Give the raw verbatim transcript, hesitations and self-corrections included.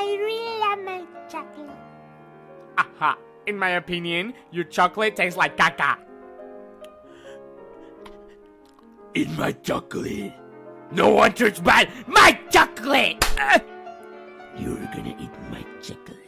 I really love my chocolate. Aha. In my opinion, your chocolate tastes like caca. Eat my chocolate. No one touch my, my chocolate! You're gonna eat my chocolate.